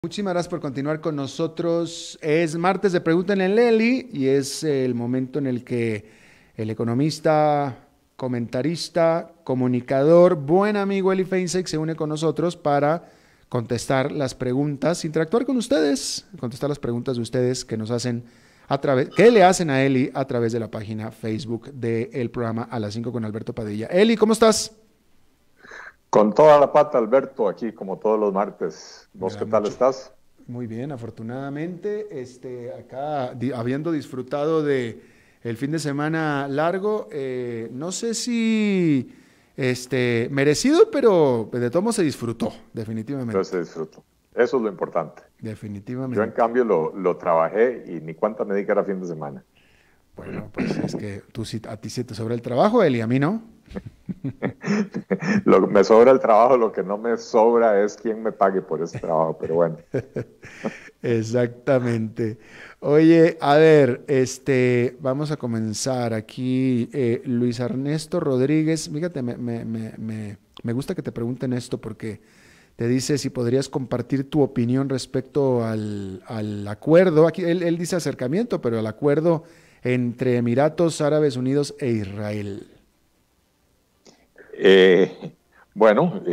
Muchísimas gracias por continuar con nosotros. Es martes de Pregúntenle a Eli y es el momento en el que el economista, comentarista, comunicador, buen amigo Eli Feinstein se une con nosotros para contestar las preguntas, interactuar con ustedes, contestar las preguntas de ustedes que nos hacen que le hacen a Eli a través de la página Facebook del programa A las 5 con Alberto Padilla. Eli, ¿cómo estás? Con toda la pata, Alberto, aquí como todos los martes. ¿Vos qué tal estás? Muy bien, afortunadamente, acá habiendo disfrutado de el fin de semana largo, no sé si merecido, pero de todo modo se disfrutó, definitivamente. Entonces se disfrutó. Eso es lo importante. Definitivamente. Yo en cambio lo trabajé y ni cuenta me di que era fin de semana. Bueno, pues es que a ti sí te sobra el trabajo, Eli, a mí no. Me sobra el trabajo, lo que no me sobra es quién me pague por ese trabajo, pero bueno. Exactamente. Oye, a ver, vamos a comenzar aquí. Luis Ernesto Rodríguez, fíjate, me gusta que te pregunten esto porque te dice si podrías compartir tu opinión respecto al acuerdo. Aquí él dice acercamiento, pero al acuerdo entre Emiratos Árabes Unidos e Israel. Bueno,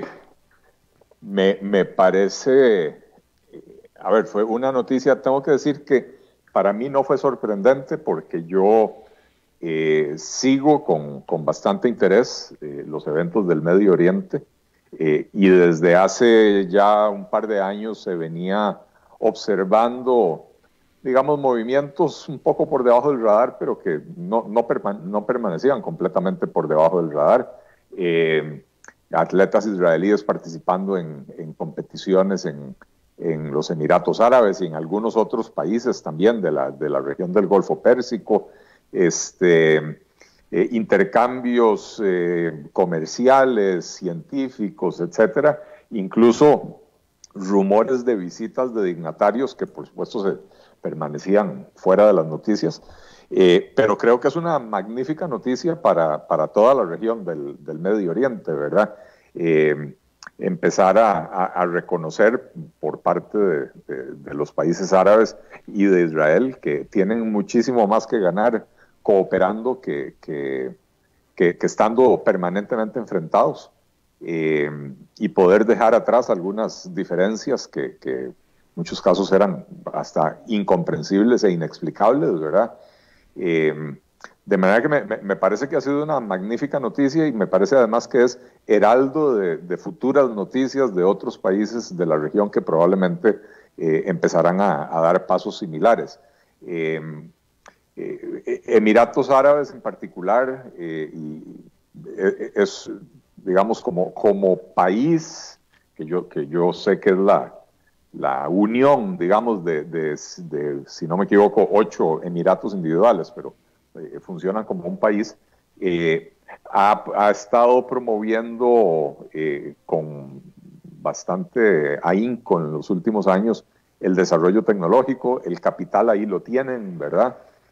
me parece, a ver, fue una noticia, tengo que decir que para mí no fue sorprendente porque yo sigo con bastante interés los eventos del Medio Oriente y desde hace ya un par de años se venía observando, digamos, movimientos un poco por debajo del radar, pero que no permanecían completamente por debajo del radar. Atletas israelíes participando en competiciones en los Emiratos Árabes y en algunos otros países también de la región del Golfo Pérsico, intercambios comerciales, científicos, etcétera, incluso rumores de visitas de dignatarios que por supuesto permanecían fuera de las noticias. Pero creo que es una magnífica noticia para toda la región del Medio Oriente, ¿verdad? Empezar a reconocer por parte de los países árabes y de Israel que tienen muchísimo más que ganar cooperando que estando permanentemente enfrentados y poder dejar atrás algunas diferencias que en muchos casos eran hasta incomprensibles e inexplicables, ¿verdad? De manera que me parece que ha sido una magnífica noticia y me parece además que es heraldo de futuras noticias de otros países de la región que probablemente empezarán a dar pasos similares. Emiratos Árabes en particular es, digamos, como país que yo sé que es la unión, digamos, si no me equivoco, 8 emiratos individuales, pero funcionan como un país, ha estado promoviendo con bastante ahínco en los últimos años el desarrollo tecnológico, el capital ahí lo tienen, ¿verdad?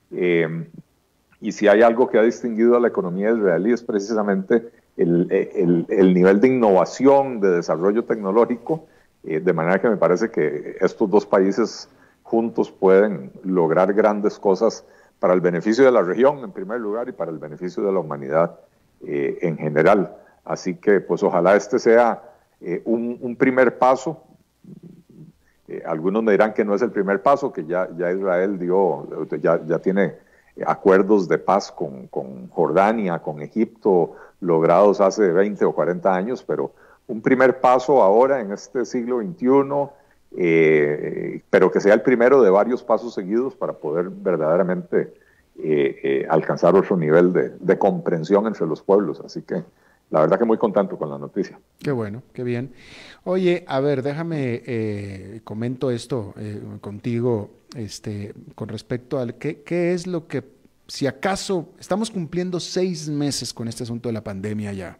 Y si hay algo que ha distinguido a la economía israelí es precisamente el nivel de innovación, de desarrollo tecnológico, de manera que me parece que estos dos países juntos pueden lograr grandes cosas para el beneficio de la región, en primer lugar, y para el beneficio de la humanidad en general. Así que, pues, ojalá este sea un primer paso. Algunos me dirán que no es el primer paso, que ya Israel ya tiene acuerdos de paz con Jordania, con Egipto, logrados hace 20 o 40 años, pero un primer paso ahora en este siglo XXI, pero que sea el primero de varios pasos seguidos para poder verdaderamente alcanzar otro nivel de comprensión entre los pueblos. Así que la verdad que muy contento con la noticia. Qué bueno, qué bien. Oye, a ver, déjame, comento esto contigo, con respecto al qué es lo que, si acaso, estamos cumpliendo 6 meses con este asunto de la pandemia ya.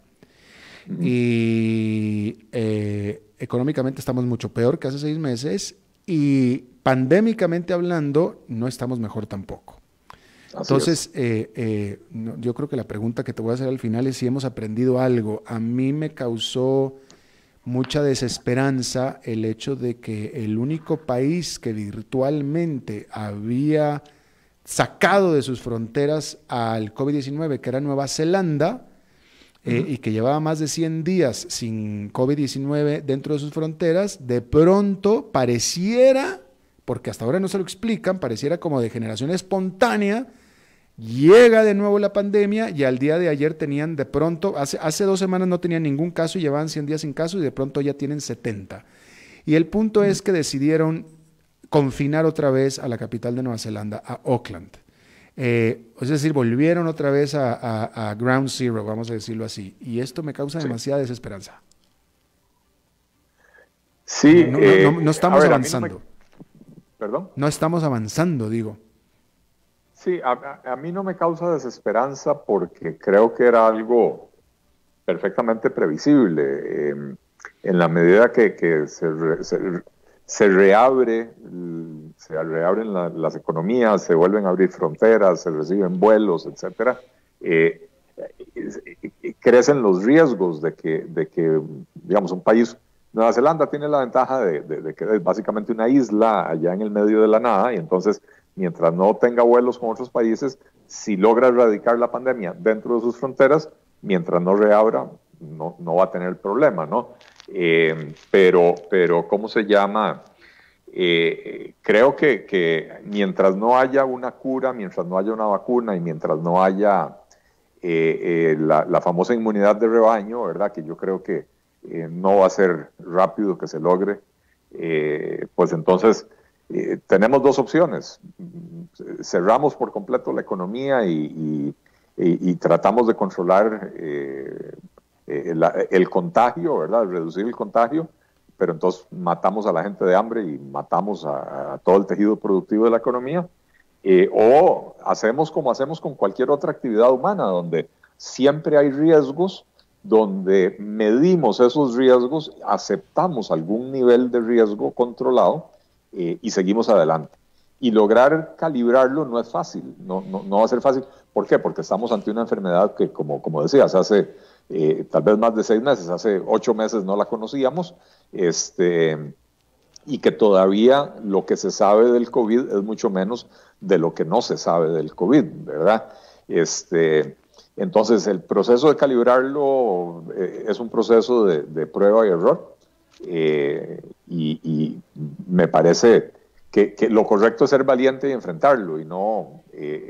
Y económicamente estamos mucho peor que hace 6 meses y pandémicamente hablando no estamos mejor tampoco. Entonces, yo creo que la pregunta que te voy a hacer al final es si hemos aprendido algo. A mí me causó mucha desesperanza el hecho de que el único país que virtualmente había sacado de sus fronteras al COVID-19, que era Nueva Zelanda, y que llevaba más de 100 días sin COVID-19 dentro de sus fronteras, de pronto pareciera, porque hasta ahora no se lo explican, pareciera como de generación espontánea, llega de nuevo la pandemia y al día de ayer tenían de pronto, hace 2 semanas no tenían ningún caso y llevaban 100 días sin caso y de pronto ya tienen 70. Y el punto es que decidieron confinar otra vez a la capital de Nueva Zelanda, a Auckland. Es decir, volvieron otra vez a Ground Zero, vamos a decirlo así. Y esto me causa demasiada desesperanza. Sí, no estamos avanzando. ¿Perdón? No estamos avanzando, digo. Sí, a mí no me causa desesperanza porque creo que era algo perfectamente previsible. En la medida que se reabren las economías, se vuelven a abrir fronteras, se reciben vuelos, etcétera, crecen los riesgos de que, digamos, un país, Nueva Zelanda tiene la ventaja de que es básicamente una isla allá en el medio de la nada, y entonces, mientras no tenga vuelos con otros países, si logra erradicar la pandemia dentro de sus fronteras, mientras no reabra, no va a tener problema, ¿no? Pero, ¿cómo se llama? Creo que mientras no haya una cura, mientras no haya una vacuna y mientras no haya la famosa inmunidad de rebaño, ¿verdad? Que yo creo que no va a ser rápido que se logre, pues entonces tenemos dos opciones. Cerramos por completo la economía y tratamos de controlar el contagio, ¿verdad? Reducir el contagio, pero entonces matamos a la gente de hambre y matamos a todo el tejido productivo de la economía, o hacemos como hacemos con cualquier otra actividad humana, donde siempre hay riesgos, donde medimos esos riesgos, aceptamos algún nivel de riesgo controlado y seguimos adelante. Y lograr calibrarlo no es fácil, no va a ser fácil. ¿Por qué? Porque estamos ante una enfermedad que, como decías, hace tal vez más de 6 meses, hace 8 meses no la conocíamos, y que todavía lo que se sabe del COVID es mucho menos de lo que no se sabe del COVID, ¿verdad? Entonces, el proceso de calibrarlo es un proceso de prueba y error, y me parece que lo correcto es ser valiente y enfrentarlo, y no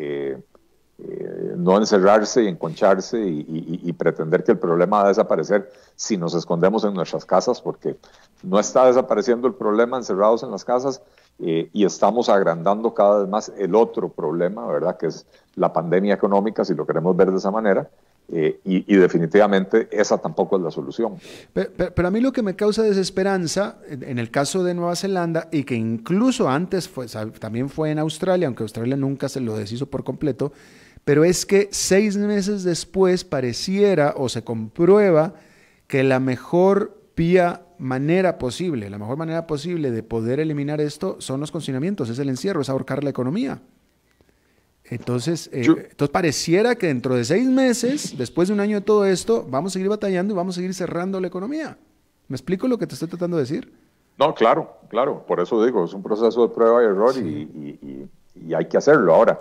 encerrarse y enconcharse y pretender que el problema va a desaparecer si nos escondemos en nuestras casas, porque no está desapareciendo el problema encerrados en las casas, y estamos agrandando cada vez más el otro problema, ¿verdad? Que es la pandemia económica, si lo queremos ver de esa manera, y definitivamente esa tampoco es la solución. Pero a mí lo que me causa desesperanza, en el caso de Nueva Zelanda, y que incluso antes también fue en Australia, aunque Australia nunca se lo deshizo por completo, pero es que 6 meses después pareciera o se comprueba que la mejor manera posible de poder eliminar esto son los confinamientos, es el encierro, es ahorcar la economía. Entonces pareciera que dentro de 6 meses, después de un año de todo esto, vamos a seguir batallando y vamos a seguir cerrando la economía. ¿Me explico lo que te estoy tratando de decir? No, claro, por eso digo, es un proceso de prueba y error, sí. y hay que hacerlo. Ahora,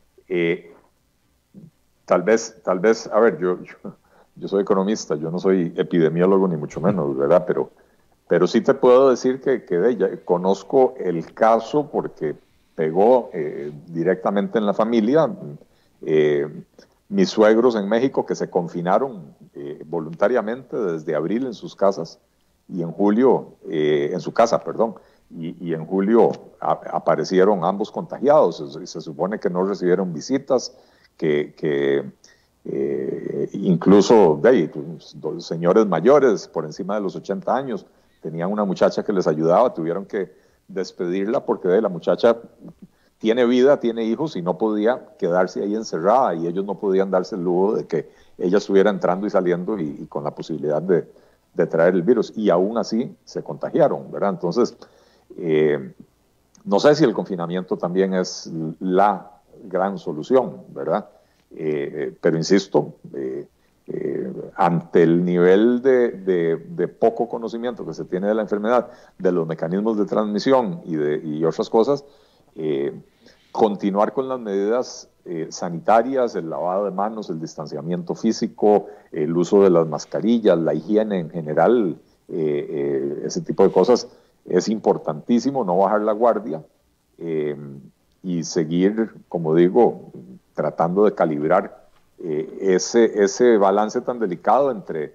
tal vez, a ver, yo soy economista, yo no soy epidemiólogo ni mucho menos, ¿verdad? Pero sí te puedo decir que conozco el caso porque pegó directamente en la familia. Mis suegros en México que se confinaron voluntariamente desde abril en sus casas y en julio, en su casa, perdón, y en julio aparecieron ambos contagiados. Se supone que no recibieron visitas, que incluso señores mayores por encima de los 80 años tenían una muchacha que les ayudaba, tuvieron que despedirla porque la muchacha tiene vida, tiene hijos y no podía quedarse ahí encerrada, y ellos no podían darse el lujo de que ella estuviera entrando y saliendo y con la posibilidad de traer el virus, y aún así se contagiaron, ¿verdad? Entonces, no sé si el confinamiento también es la gran solución, ¿verdad? Pero insisto, ante el nivel de poco conocimiento que se tiene de la enfermedad, de los mecanismos de transmisión y otras cosas, continuar con las medidas sanitarias, el lavado de manos, el distanciamiento físico, el uso de las mascarillas, la higiene en general, ese tipo de cosas es importantísimo, no bajar la guardia y seguir, como digo, tratando de calibrar ese balance tan delicado entre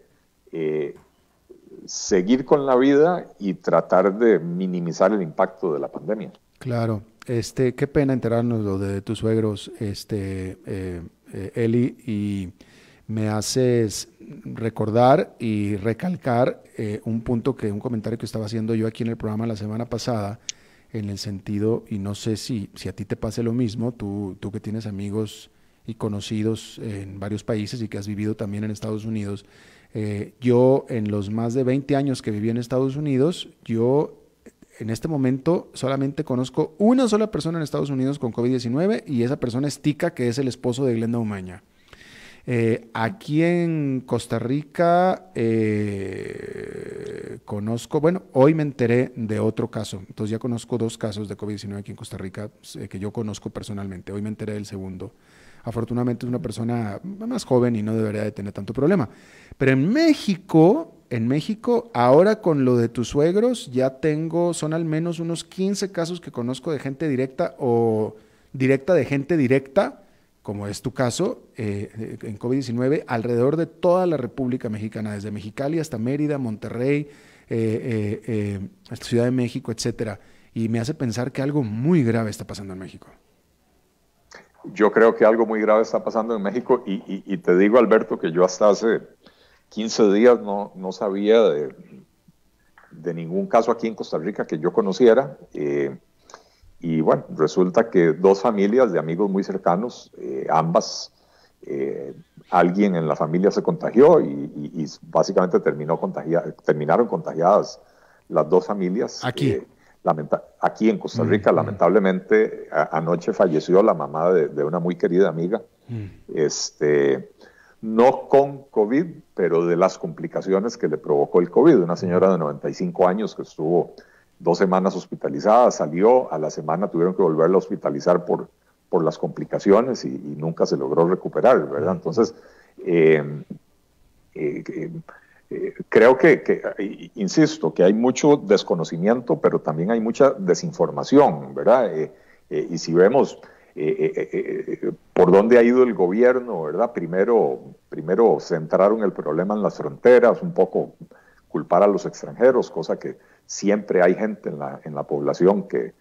seguir con la vida y tratar de minimizar el impacto de la pandemia. Claro, qué pena enterarnos lo de tus suegros, Eli, y me haces recordar y recalcar un comentario que estaba haciendo yo aquí en el programa la semana pasada, en el sentido, y no sé si a ti te pase lo mismo, tú que tienes amigos y conocidos en varios países y que has vivido también en Estados Unidos. Yo en los más de 20 años que viví en Estados Unidos, yo en este momento solamente conozco una sola persona en Estados Unidos con COVID-19 y esa persona es Tica, que es el esposo de Glenda Umaña. Aquí en Costa Rica conozco, bueno, hoy me enteré de otro caso, entonces ya conozco 2 casos de COVID-19 aquí en Costa Rica que yo conozco personalmente, hoy me enteré del segundo. Afortunadamente es una persona más joven y no debería de tener tanto problema. Pero en México, ahora con lo de tus suegros, son al menos unos 15 casos que conozco de gente directa o directa de gente directa, como es tu caso, en COVID-19, alrededor de toda la República Mexicana, desde Mexicali hasta Mérida, Monterrey, Ciudad de México, etcétera. Y me hace pensar que algo muy grave está pasando en México. Yo creo que algo muy grave está pasando en México y te digo, Alberto, que yo hasta hace 15 días no sabía de ningún caso aquí en Costa Rica que yo conociera. Y bueno, resulta que 2 familias de amigos muy cercanos, ambas, alguien en la familia se contagió y básicamente terminaron contagiadas las 2 familias. Aquí. Aquí en Costa Rica, lamentablemente, anoche falleció la mamá de una muy querida amiga, no con COVID, pero de las complicaciones que le provocó el COVID. Una señora de 95 años que estuvo 2 semanas hospitalizada, salió, a la semana tuvieron que volverla a hospitalizar por las complicaciones y nunca se logró recuperar, ¿verdad? Entonces, creo que, insisto, que hay mucho desconocimiento, pero también hay mucha desinformación, ¿verdad? Y si vemos por dónde ha ido el gobierno, ¿verdad? Primero centraron el problema en las fronteras, un poco culpar a los extranjeros, cosa que siempre hay gente en la población que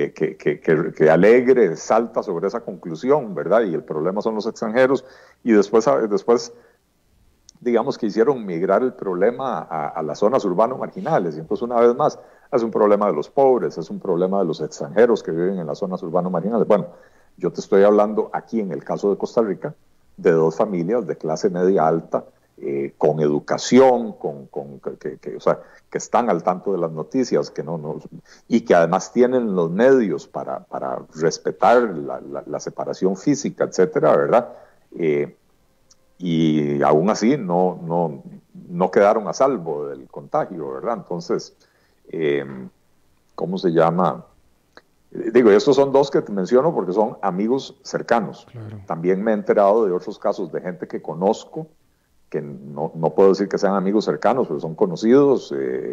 alegre salta sobre esa conclusión, ¿verdad? Y el problema son los extranjeros, y después digamos que hicieron migrar el problema a las zonas urbanas marginales, y entonces una vez más es un problema de los pobres, es un problema de los extranjeros que viven en las zonas urbanas marginales. Bueno, yo te estoy hablando aquí en el caso de Costa Rica de 2 familias de clase media alta, con educación, o sea, que están al tanto de las noticias, y que además tienen los medios para respetar la separación física, etcétera, ¿verdad? Y aún así no quedaron a salvo del contagio, ¿verdad? Entonces, ¿cómo se llama? Digo, estos son 2 que te menciono porque son amigos cercanos. Claro. También me he enterado de otros casos de gente que conozco, que no puedo decir que sean amigos cercanos, pero son conocidos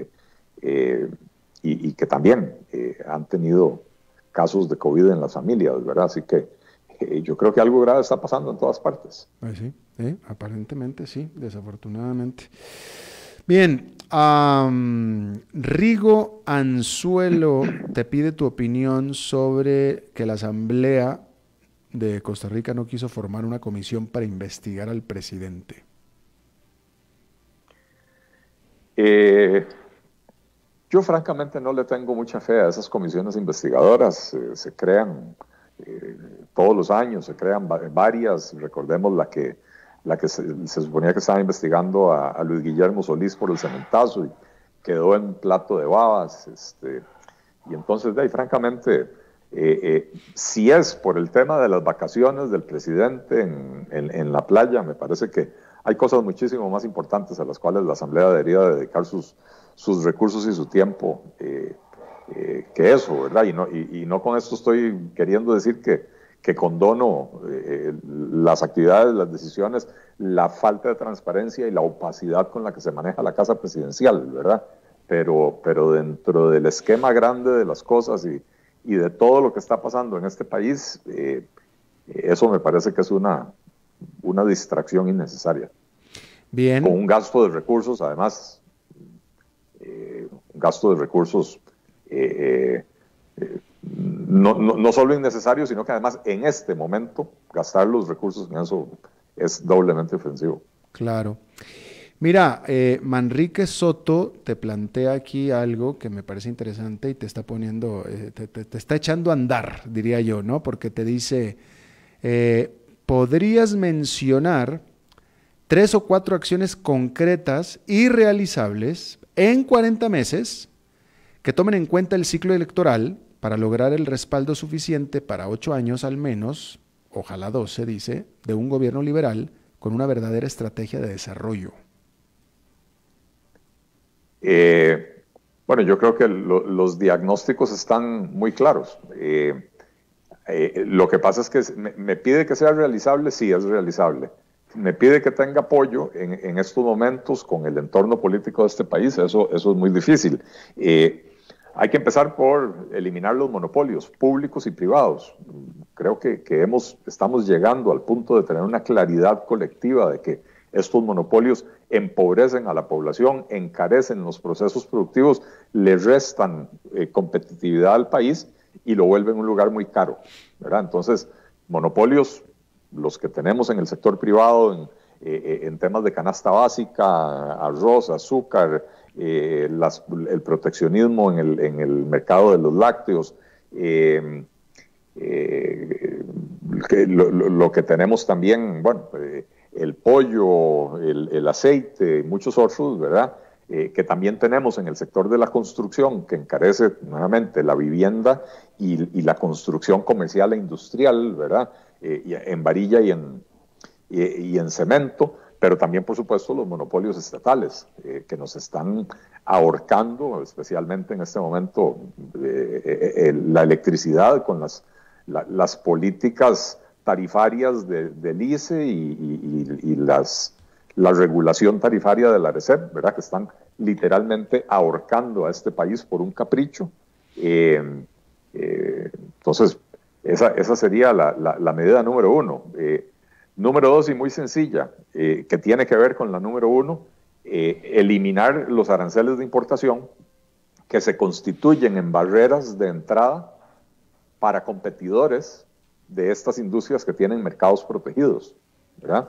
y que también han tenido casos de COVID en las familias, ¿verdad? Así que yo creo que algo grave está pasando en todas partes. Pues sí, aparentemente sí, desafortunadamente. Bien, Rigo Anzuelo te pide tu opinión sobre que la Asamblea de Costa Rica no quiso formar una comisión para investigar al presidente. Yo francamente no le tengo mucha fe a esas comisiones investigadoras. Se crean todos los años, se crean varias. Recordemos la que se suponía que estaba investigando a Luis Guillermo Solís por el cementazo y quedó en plato de babas. Y entonces, francamente, si es por el tema de las vacaciones del presidente en la playa, me parece que hay cosas muchísimo más importantes a las cuales la Asamblea debería dedicar sus recursos y su tiempo que eso, ¿verdad? Y no con esto estoy queriendo decir que condono las actividades, las decisiones, la falta de transparencia y la opacidad con la que se maneja la Casa Presidencial, ¿verdad? Pero dentro del esquema grande de las cosas y de todo lo que está pasando en este país, eso me parece que es una distracción innecesaria. Bien. Con un gasto de recursos, además, un gasto de recursos no solo innecesario, sino que además en este momento gastar los recursos en eso es doblemente ofensivo. Claro. Mira, Manrique Soto te plantea aquí algo que me parece interesante y te está poniendo, te está echando a andar, diría yo, ¿no? Porque te dice, ¿podrías mencionar 3 o 4 acciones concretas y realizables en 40 meses que tomen en cuenta el ciclo electoral para lograr el respaldo suficiente para 8 años al menos, ojalá 12, dice, de un gobierno liberal con una verdadera estrategia de desarrollo? Bueno, yo creo que los diagnósticos están muy claros. Lo que pasa es que me pide que sea realizable, sí, es realizable. Me pide que tenga apoyo en estos momentos con el entorno político de este país, eso es muy difícil. Hay que empezar por eliminar los monopolios públicos y privados. Creo que estamos llegando al punto de tener una claridad colectiva de que estos monopolios empobrecen a la población, encarecen los procesos productivos, le restan competitividad al país y lo vuelven un lugar muy caro, ¿verdad? Entonces, monopolios, los que tenemos en el sector privado, en temas de canasta básica, arroz, azúcar, el proteccionismo en el mercado de los lácteos, lo que tenemos también, bueno, el pollo, el aceite, muchos otros, ¿verdad? Que también tenemos en el sector de la construcción, que encarece nuevamente la vivienda y la construcción comercial e industrial, ¿verdad? En varilla y en cemento, pero también, por supuesto, los monopolios estatales, que nos están ahorcando, especialmente en este momento, la electricidad con las políticas tarifarias del ICE y la regulación tarifaria de la RECEP, ¿verdad? Que están literalmente ahorcando a este país por un capricho. Entonces, esa sería la medida número 1. Número 2, y muy sencilla, que tiene que ver con la número 1, eliminar los aranceles de importación que se constituyen en barreras de entrada para competidores de estas industrias que tienen mercados protegidos, ¿verdad?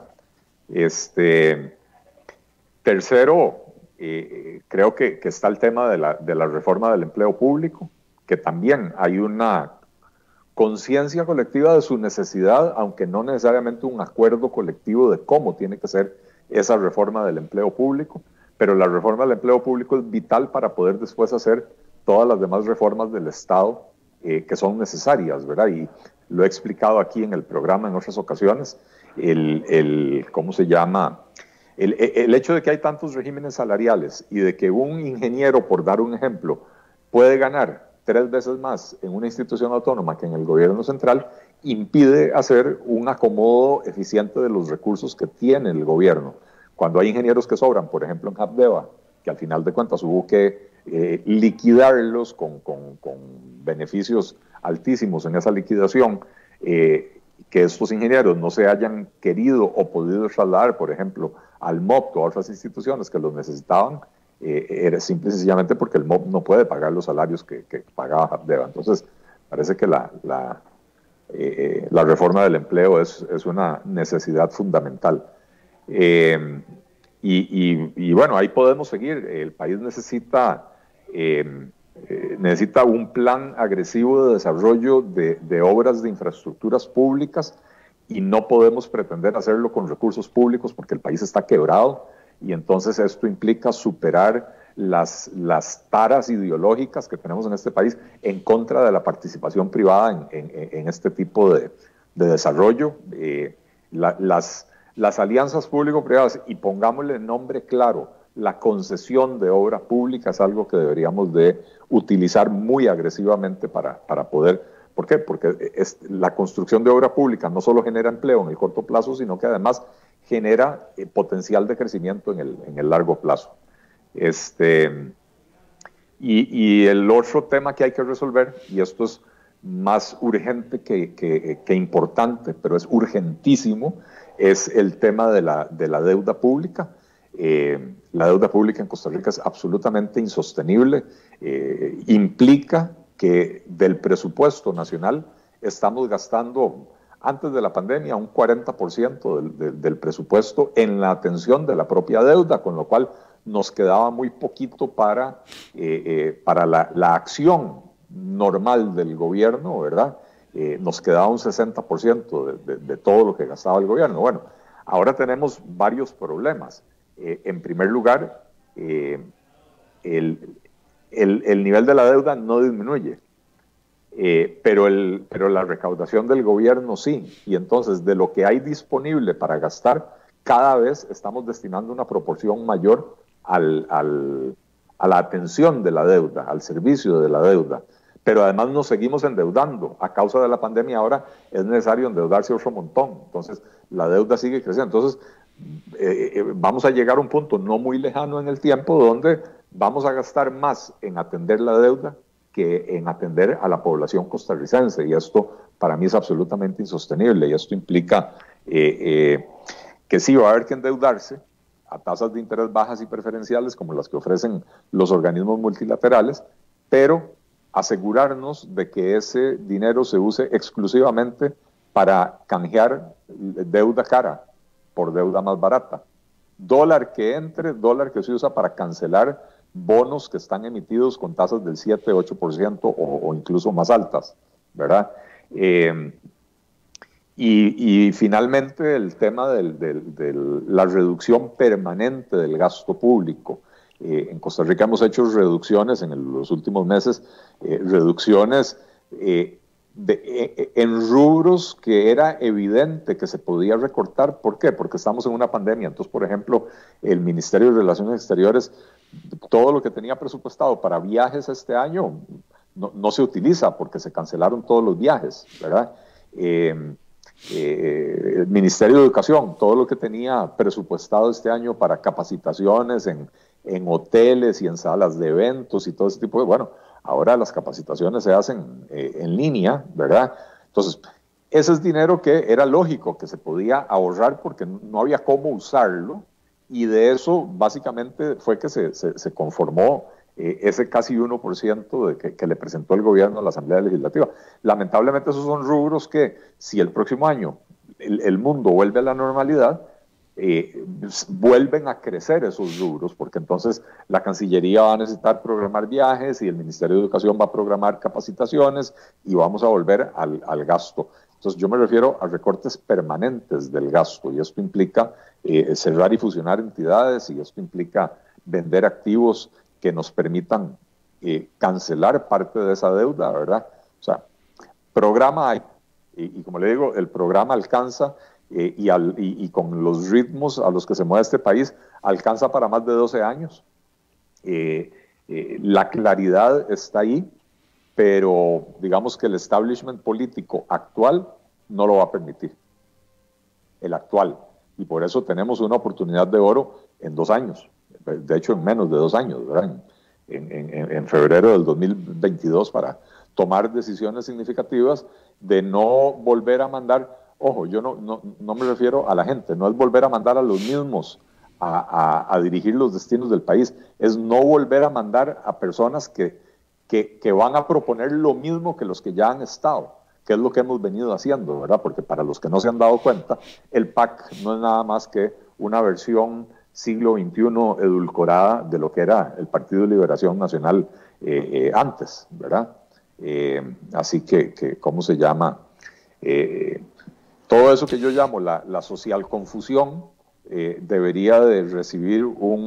Tercero, creo que está el tema de la reforma del empleo público, que también hay una conciencia colectiva de su necesidad, aunque no necesariamente un acuerdo colectivo de cómo tiene que ser esa reforma del empleo público, pero la reforma del empleo público es vital para poder después hacer todas las demás reformas del Estado que son necesarias, ¿verdad? Y lo he explicado aquí en el programa en otras ocasiones, ¿cómo se llama? El hecho de que hay tantos regímenes salariales y de que un ingeniero, por dar un ejemplo, puede ganar 3 veces más en una institución autónoma que en el gobierno central, impide hacer un acomodo eficiente de los recursos que tiene el gobierno. Cuando hay ingenieros que sobran, por ejemplo en Habdeba, que al final de cuentas hubo que liquidarlos con beneficios altísimos en esa liquidación, que estos ingenieros no se hayan querido o podido trasladar, por ejemplo, al MOP o a otras instituciones que los necesitaban, era simple y sencillamente porque el MOP no puede pagar los salarios que pagaba Habdeba. Entonces, parece que la reforma del empleo es una necesidad fundamental. Y bueno, ahí podemos seguir. El país necesita un plan agresivo de desarrollo de obras de infraestructuras públicas, y no podemos pretender hacerlo con recursos públicos porque el país está quebrado, y entonces esto implica superar las taras ideológicas que tenemos en este país en contra de la participación privada en este tipo de desarrollo. Las alianzas público-privadas, y pongámosle nombre claro, la concesión de obra pública es algo que deberíamos de utilizar muy agresivamente para poder. ¿Por qué? Porque la construcción de obra pública no solo genera empleo en el corto plazo, sino que además genera potencial de crecimiento en el largo plazo. Y el otro tema que hay que resolver, y esto es más urgente que importante, pero es urgentísimo, es el tema de la deuda pública. La deuda pública en Costa Rica es absolutamente insostenible, implica que del presupuesto nacional estamos gastando, antes de la pandemia, un 40% del presupuesto en la atención de la propia deuda, con lo cual nos quedaba muy poquito para la acción normal del gobierno, ¿verdad? Nos quedaba un 60% de todo lo que gastaba el gobierno. Bueno, ahora tenemos varios problemas. En primer lugar, el nivel de la deuda no disminuye, pero la recaudación del gobierno sí, y entonces de lo que hay disponible para gastar, cada vez estamos destinando una proporción mayor a la atención de la deuda, al servicio de la deuda, pero además nos seguimos endeudando. A causa de la pandemia ahora es necesario endeudarse otro montón, entonces la deuda sigue creciendo. Entonces vamos a llegar a un punto no muy lejano en el tiempo donde vamos a gastar más en atender la deuda que en atender a la población costarricense, y esto para mí es absolutamente insostenible, y esto implica que sí va a haber que endeudarse a tasas de interés bajas y preferenciales como las que ofrecen los organismos multilaterales, pero asegurarnos de que ese dinero se use exclusivamente para canjear deuda cara por deuda más barata. Dólar que entre, dólar que se usa para cancelar bonos que están emitidos con tasas del 7, 8% o incluso más altas, ¿verdad? Y finalmente el tema de la reducción permanente del gasto público. En Costa Rica hemos hecho reducciones en los últimos meses, reducciones en rubros que era evidente que se podía recortar. ¿Por qué? Porque estamos en una pandemia. Entonces, por ejemplo, el Ministerio de Relaciones Exteriores, todo lo que tenía presupuestado para viajes este año no se utiliza porque se cancelaron todos los viajes, ¿verdad? El Ministerio de Educación, todo lo que tenía presupuestado este año para capacitaciones en hoteles y en salas de eventos y todo ese tipo de, bueno, ahora las capacitaciones se hacen en línea, ¿verdad? Entonces, ese es dinero que era lógico que se podía ahorrar porque no había cómo usarlo, y de eso básicamente fue que se conformó ese casi 1% que le presentó el gobierno a la Asamblea Legislativa. Lamentablemente esos son rubros que, si el próximo año el mundo vuelve a la normalidad, vuelven a crecer esos rubros, porque entonces la Cancillería va a necesitar programar viajes y el Ministerio de Educación va a programar capacitaciones y vamos a volver al gasto. Entonces yo me refiero a recortes permanentes del gasto, y esto implica cerrar y fusionar entidades, y esto implica vender activos que nos permitan cancelar parte de esa deuda, ¿verdad? O sea, programa hay, y como le digo, el programa alcanza, y con los ritmos a los que se mueve este país, alcanza para más de 12 años. La claridad está ahí, pero digamos que el establishment político actual no lo va a permitir, el actual, y por eso tenemos una oportunidad de oro en 2 años, de hecho en menos de 2 años, ¿verdad? En febrero del 2022, para tomar decisiones significativas de no volver a mandar, ojo, yo no me refiero a la gente, no es volver a mandar a los mismos a dirigir los destinos del país, es no volver a mandar a personas que van a proponer lo mismo que los que ya han estado, que es lo que hemos venido haciendo, ¿verdad? Porque para los que no se han dado cuenta, el PAC no es nada más que una versión siglo XXI edulcorada de lo que era el Partido de Liberación Nacional antes, ¿verdad? Así que, ¿cómo se llama? Todo eso que yo llamo la social confusión debería de recibir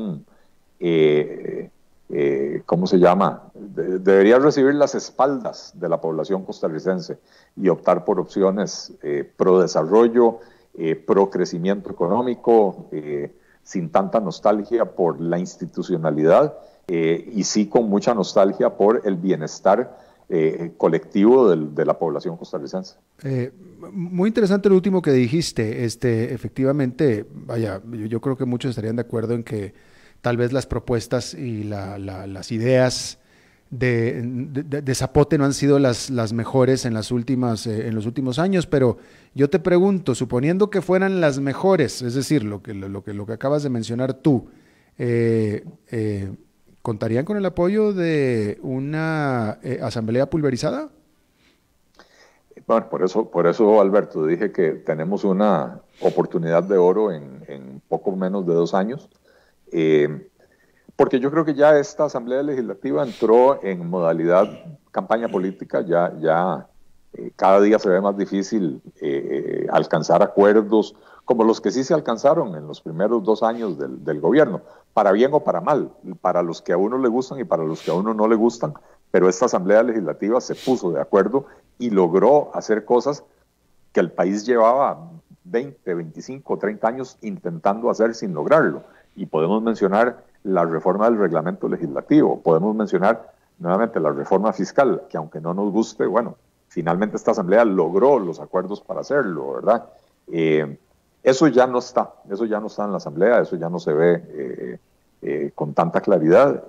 ¿cómo se llama? Debería recibir las espaldas de la población costarricense y optar por opciones pro desarrollo, pro crecimiento económico, sin tanta nostalgia por la institucionalidad, y sí con mucha nostalgia por el bienestar colectivo de la población costarricense. Muy interesante lo último que dijiste. Efectivamente, vaya, yo creo que muchos estarían de acuerdo en que tal vez las propuestas y las ideas de Zapote no han sido las mejores en en los últimos años, pero yo te pregunto, suponiendo que fueran las mejores, es decir, lo que acabas de mencionar tú, eh, eh, ¿contarían con el apoyo de una asamblea pulverizada? Bueno, por eso, Alberto, dije que tenemos una oportunidad de oro en poco menos de 2 años, porque yo creo que ya esta Asamblea Legislativa entró en modalidad campaña política, ya cada día se ve más difícil alcanzar acuerdos como los que sí se alcanzaron en los primeros 2 años del gobierno, para bien o para mal, para los que a uno le gustan y para los que a uno no le gustan, pero esta Asamblea Legislativa se puso de acuerdo y logró hacer cosas que el país llevaba 20, 25, 30 años intentando hacer sin lograrlo. Y podemos mencionar la reforma del reglamento legislativo, podemos mencionar nuevamente la reforma fiscal, que aunque no nos guste, bueno, finalmente esta Asamblea logró los acuerdos para hacerlo, ¿verdad? Eso ya no está en la Asamblea, eso ya no se ve con tanta claridad,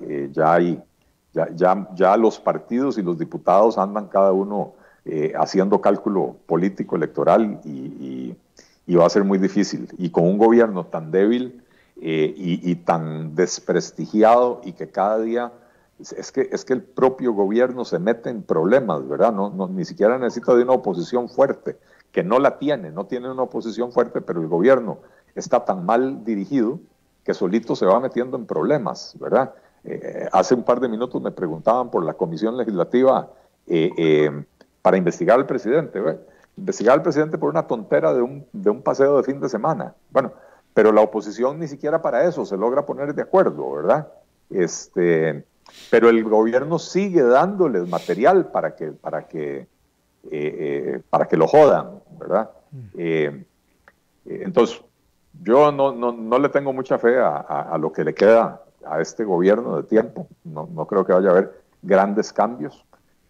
ya los partidos y los diputados andan cada uno haciendo cálculo político electoral y va a ser muy difícil. Y con un gobierno tan débil y tan desprestigiado y que cada día es que el propio gobierno se mete en problemas, ¿verdad? Ni siquiera necesita de una oposición fuerte, que no tiene una oposición fuerte, pero el gobierno está tan mal dirigido que solito se va metiendo en problemas, ¿verdad? Hace un par de minutos me preguntaban por la comisión legislativa para investigar al presidente, ¿verdad? Investigar al presidente por una tontera de un paseo de fin de semana. Bueno, pero la oposición ni siquiera para eso se logra poner de acuerdo, ¿verdad? Pero el gobierno sigue dándoles material para que lo jodan, ¿verdad? Entonces, yo no le tengo mucha fe a lo que le queda a este gobierno de tiempo. No creo que vaya a haber grandes cambios.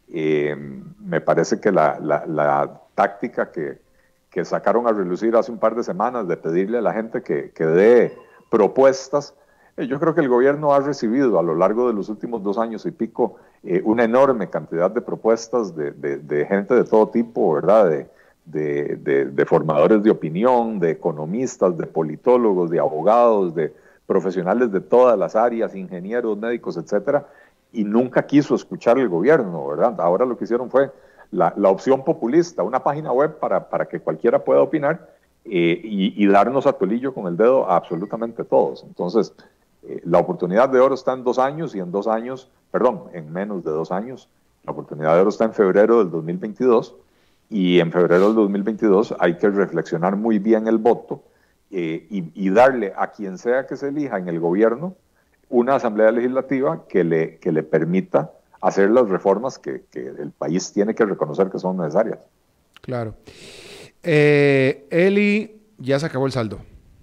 Me parece que la táctica que sacaron a relucir hace un par de semanas de pedirle a la gente que dé propuestas, yo creo que el gobierno ha recibido a lo largo de los últimos 2 años y pico una enorme cantidad de propuestas de gente de todo tipo, ¿verdad? De formadores de opinión, de economistas, de politólogos, de abogados, de profesionales de todas las áreas, ingenieros, médicos, etcétera, y nunca quiso escuchar el gobierno, ¿verdad? Ahora lo que hicieron fue la opción populista, una página web para que cualquiera pueda opinar y darnos a tolillo con el dedo a absolutamente todos. Entonces, la oportunidad de oro está en 2 años y en menos de 2 años. La oportunidad de oro está en febrero del 2022 y en febrero del 2022 hay que reflexionar muy bien el voto y darle a quien sea que se elija en el gobierno una asamblea legislativa que le permita hacer las reformas que el país tiene que reconocer que son necesarias. Claro. Eli, ya se acabó el saldo.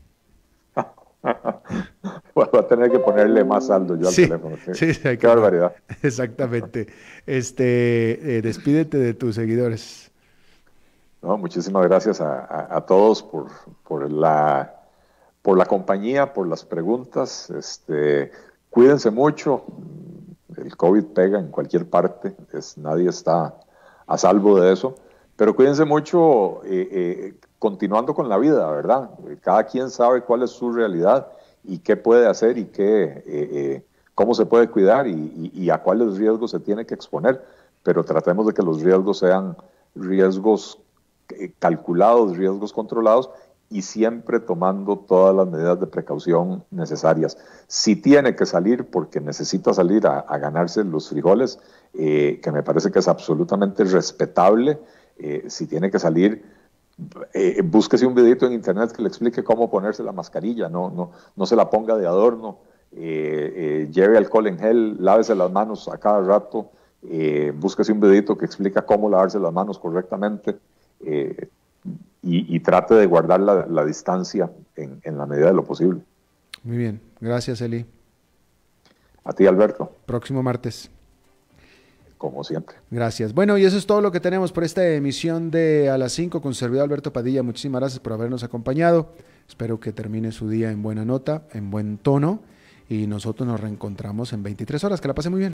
Voy a tener que ponerle más saldo yo al teléfono. Sí, qué barbaridad. Exactamente. Despídete de tus seguidores. No, muchísimas gracias a todos por la compañía, por las preguntas. Cuídense mucho. El COVID pega en cualquier parte. Nadie está a salvo de eso. Pero cuídense mucho continuando con la vida, ¿verdad? Cada quien sabe cuál es su realidad y qué puede hacer y cómo se puede cuidar y a cuáles riesgos se tiene que exponer. Pero tratemos de que los riesgos sean riesgos calculados, riesgos controlados y siempre tomando todas las medidas de precaución necesarias. Si tiene que salir porque necesita salir a ganarse los frijoles, que me parece que es absolutamente respetable, si tiene que salir, búsquese un videito en internet que le explique cómo ponerse la mascarilla, no se la ponga de adorno, lleve alcohol en gel, lávese las manos a cada rato, búsquese un videito que explica cómo lavarse las manos correctamente, y trate de guardar la distancia en la medida de lo posible. Muy bien, gracias Eli. A ti, Alberto. Próximo martes. Como siempre. Gracias. Bueno, y eso es todo lo que tenemos por esta emisión de A las 5 con su servidor Alberto Padilla. Muchísimas gracias por habernos acompañado. Espero que termine su día en buena nota, en buen tono, y nosotros nos reencontramos en 23 horas. Que la pase muy bien.